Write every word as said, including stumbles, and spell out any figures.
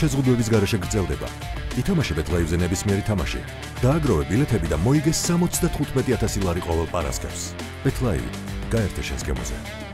შეზღუდვების გარეშე გრძელდება. ითამაშე BetLive-ზე ნებისმიერი თამაში. დააგროვე ბილეთები და მოიგე სამოცდათხუთმეტი ათასი ლარი ყოველ პარასკევს. BetLive, გაერთე შენს გემოზე.